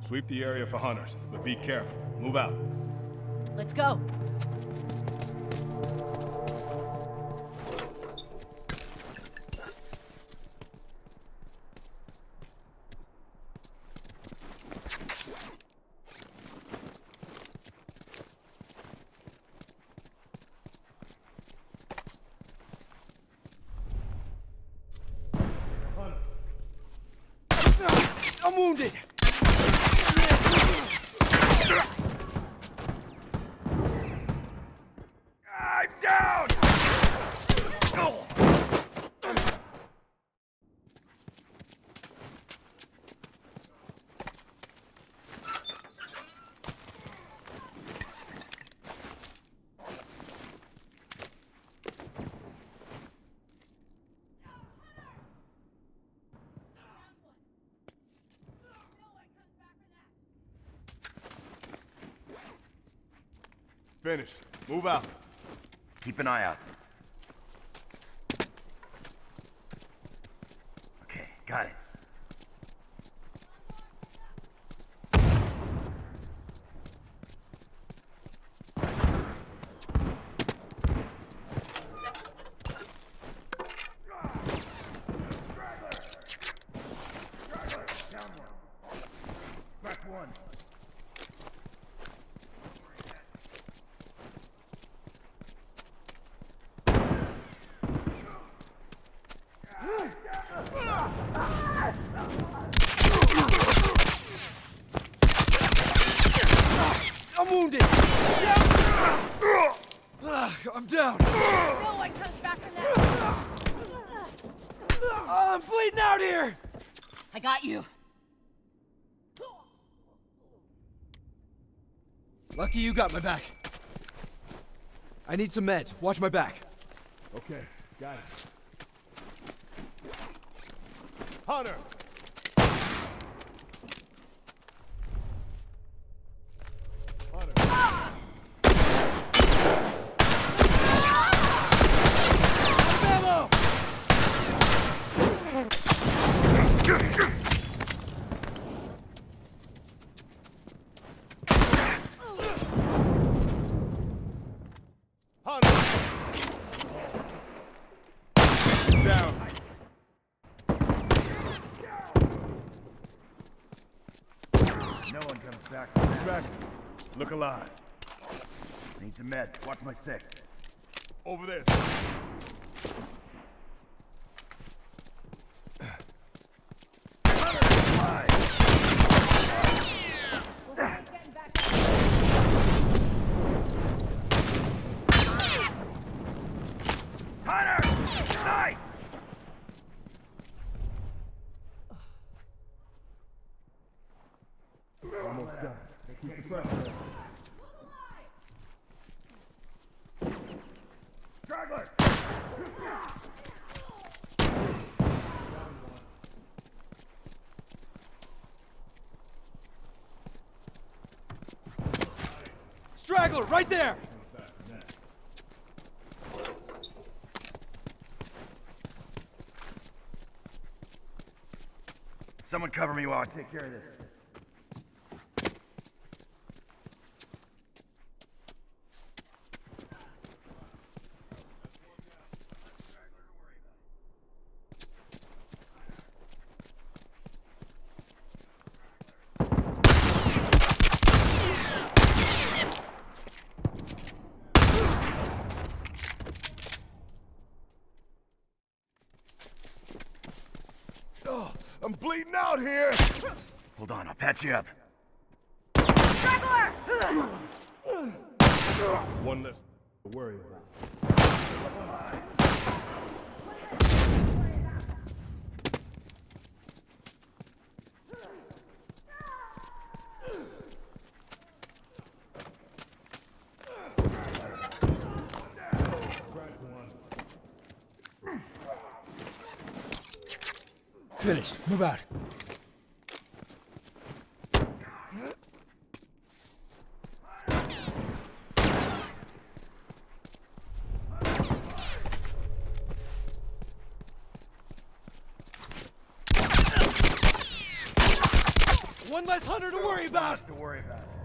Sweep the area for hunters, but be careful. Move out. Let's go. I'm wounded! I'm down! Finished. Move out. Keep an eye out. Okay, got it. I'm wounded! I'm down! No one comes back from that. I'm bleeding out here! I got you. Lucky you got my back. I need some meds. Watch my back. Okay, got it. Hunter! No one comes back. Look alive. Need some meds. Watch my six. Over there. Hunter! Nice! Almost done. Keep the pressure. Straggler! Straggler, right there! Someone cover me while I take care of this. Oh, I'm bleeding out here! Hold on, I'll patch you up. Straggler! One less to worry about. Finished. Move out. One less hunter to worry about! To worry about.